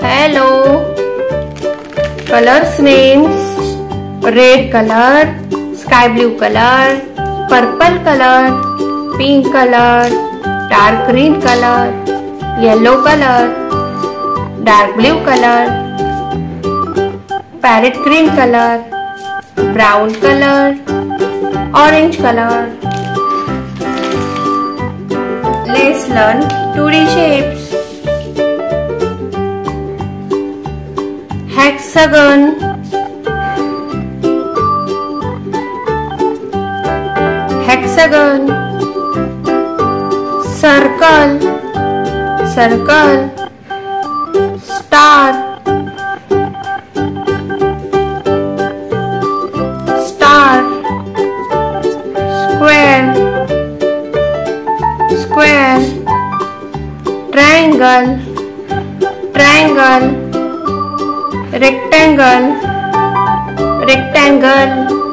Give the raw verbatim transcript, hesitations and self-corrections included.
Hello. Colors names: red color, sky blue color, purple color, pink color, dark green color, yellow color, dark blue color, parrot green color, brown color, orange color. Let's learn two D shapes. Hexagon, hexagon. Circle, circle. Star, star. Square, square. Triangle, triangle. Rectangle, rectangle.